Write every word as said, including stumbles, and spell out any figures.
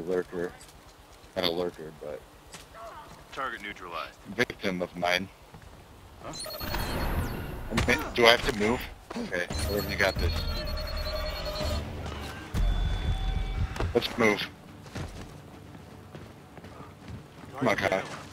lurker. Not a lurker, but... Target neutralized. Victim of mine. Huh? Do I have to move? Okay, wherever you got this. Let's move. Come on, Kyle.